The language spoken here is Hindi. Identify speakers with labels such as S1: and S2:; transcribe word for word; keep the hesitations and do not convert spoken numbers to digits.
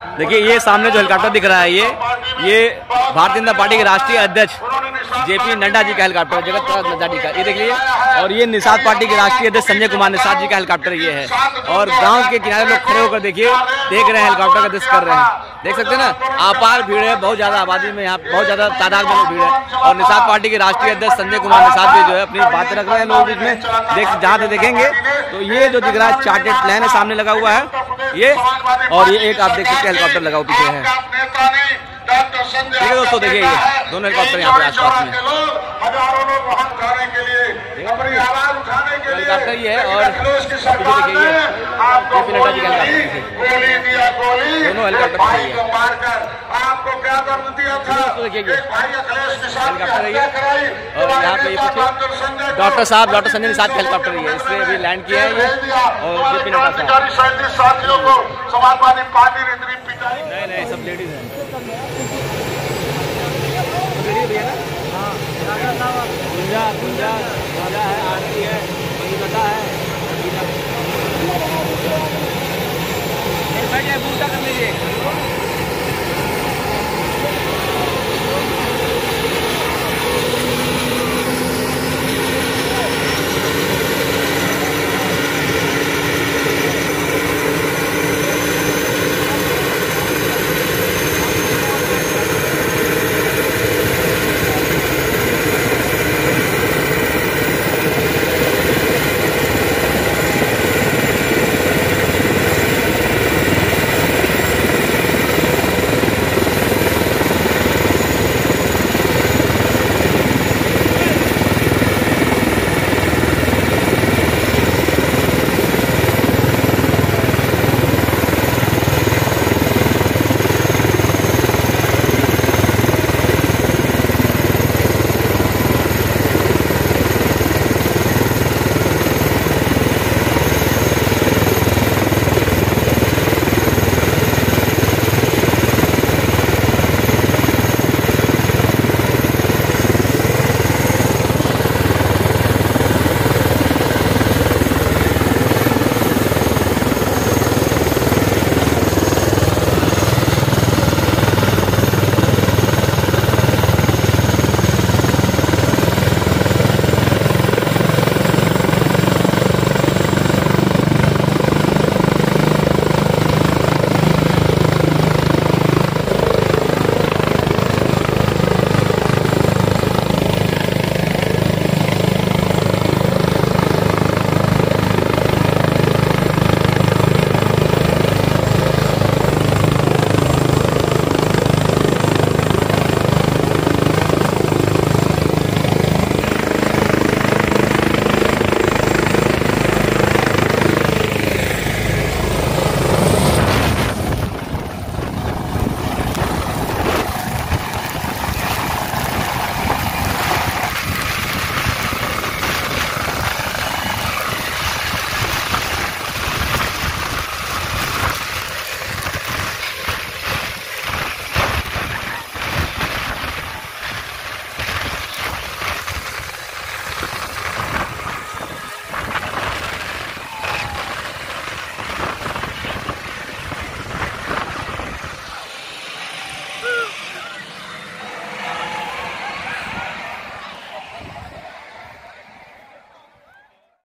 S1: देखिए ये सामने जो हेलीकॉप्टर दिख रहा है ये ये भारतीय जनता पार्टी के राष्ट्रीय अध्यक्ष जेपी नड्डा जी का हेलीकॉप्टर, जगत प्रकाश नड्डा जी का, ये देख लीजिए। और ये निषाद पार्टी के राष्ट्रीय अध्यक्ष संजय कुमार निषाद जी का हेलीकॉप्टर ये है। और गांव के किनारे लोग खड़े होकर देखिए देख रहे हैं, हेलीकॉप्टर का दृश्य कर रहे हैं। देख सकते हैं ना, अपार भीड़ है, बहुत ज्यादा आबादी में यहाँ बहुत ज्यादा तादाद में भीड़ है। और निषाद पार्टी के राष्ट्रीय अध्यक्ष संजय कुमार निषाद जी जो है अपनी बातें रख रहे हैं लोगों के बीच में। देख जहाँ से देखेंगे तो ये जो दिख रहा है चार्टेड प्लान है सामने लगा हुआ है ये, और ये एक आप देख सकते हैं हेलीकॉप्टर लगा हुआ पीछे है। ठीक है दोस्तों, देखिए ये दोनों हेलीकॉप्टर यहाँ पे आसपास में हेलीकॉप्टर ये है। और देखिए ये जेपी नड्डा जी का हेलीकॉप्टर, दोनों हेलीकॉप्टर है। देखिए हेलीकॉप्टर है और यहाँ पे डॉक्टर साहब डॉक्टर संजय निषाद का हेलीकॉप्टर ही है, इससे अभी लैंड किया है ये। और जेपी नड्डा साहब, नहीं नहीं सब लेडीज हैं, गुंजा गुंजा गुंजा है, आरती है, बता है, बैठ जाए, बूटा कर लीजिए।